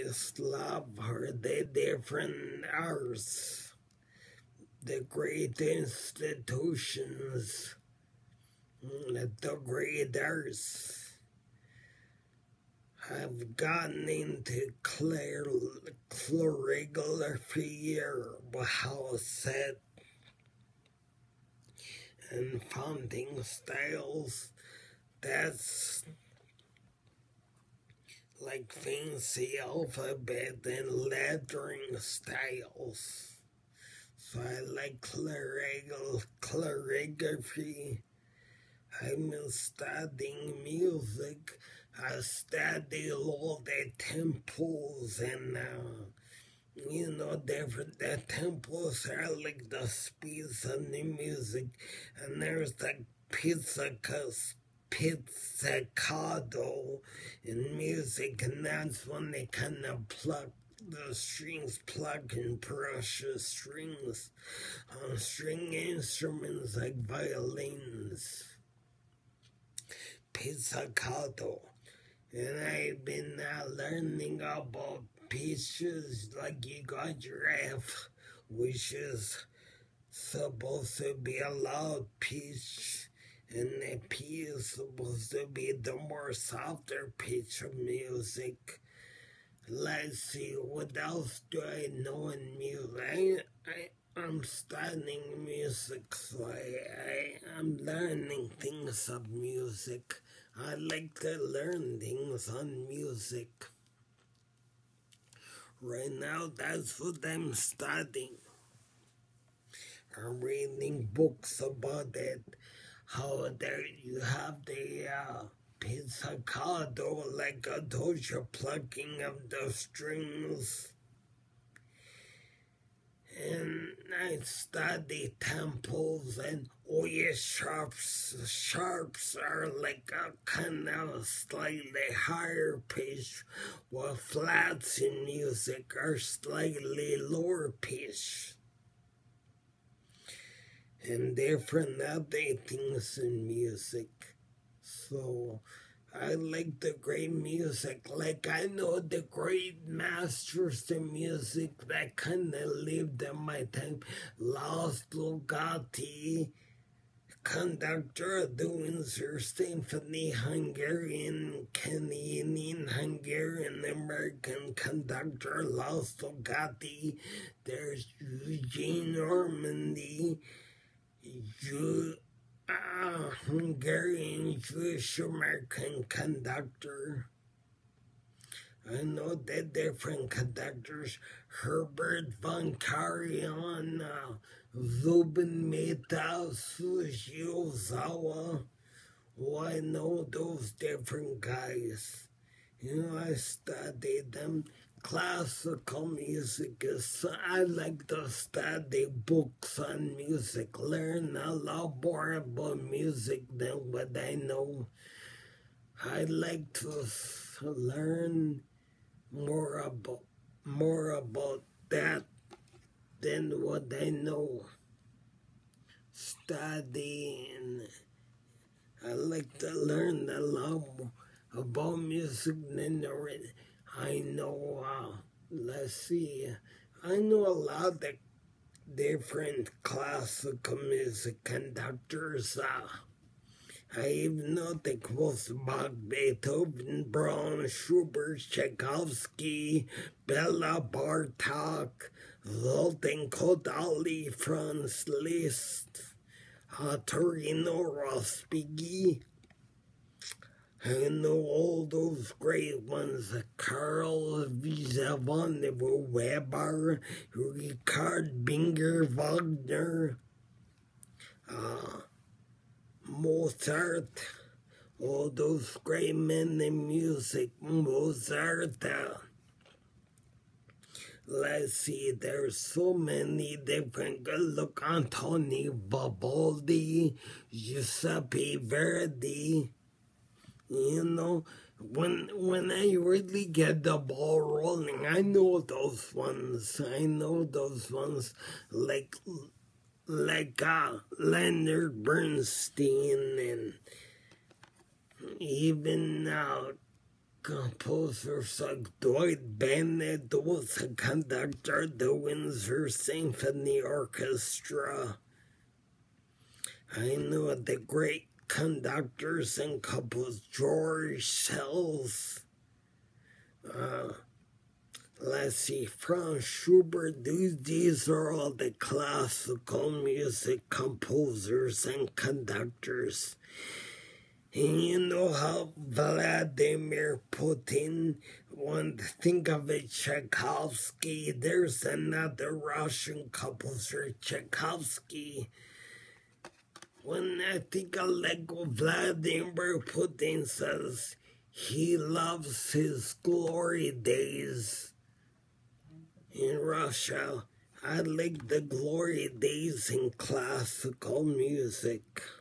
greatest love are the different arts, the great institutions, the great arts have gotten into calligraphy or house set and founting styles. That's like fancy alphabet and lettering styles. So I like calligraphy. I'm studying music. I study all the temples and the temples are like the speeds of the music, and there's the pizzicato in music, and that's when they kind of pluck the strings, pluck and brush the strings on string instruments like violins. Pizzicato. And I've been learning about pitches, like you got your F, which is supposed to be a loud pitch, and the P is supposed to be the more softer pitch of music. Let's see, what else do I know in music? I'm studying music, so I'm learning things of music. I like to learn things on music. Right now, that's what I'm studying. I'm reading books about it, how there you have the pizzicato, like I told you, plucking of the strings. And I study temples, and sharps are like a kind of slightly higher pitch, while flats in music are slightly lower pitch. And different other things in music. So I like the great music. Like I know the great masters of music that kind of lived in my time. Laszlo Gatti, conductor of the Windsor Symphony, Hungarian, Canadian, Hungarian, American conductor Laszlo Gatti. There's Eugene Ormandy, Hungarian Jewish American conductor. I know the different conductors: Herbert von Karajan, Zubin Mehta, Sushi Ozawa. Oh, I know those different guys. I studied them. Classical music is, I like to study books on music, learn a lot more about music than what I know. I like to learn more about that than what I know. Studying, I like to learn a lot more about music than I know, let's see, I know a lot of different classical music conductors. I even know the Bach, Beethoven, Brahms, Schubert, Tchaikovsky, Bela Bartok, Zoltan Kodaly, Franz Liszt, Torino Rospighi. I know all those great ones: Carl von Weber, Richard Binger, Wagner, Mozart, all those great men in music. Mozart. Let's see, there's so many different. Look, Antoni Vivaldi, Giuseppe Verdi. When I really get the ball rolling, I know those ones. Like Leonard Bernstein, and even composers like Dwight Bennett was a conductor of the Windsor Symphony Orchestra. I know the great conductors and composers, George Sells, let's see, Franz Schubert. These are all the classical music composers and conductors. And you know how Vladimir Putin, when think of it, Tchaikovsky, there's another Russian composer, Tchaikovsky. When I think of like Vladimir Putin says he loves his glory days in Russia, I like the glory days in classical music.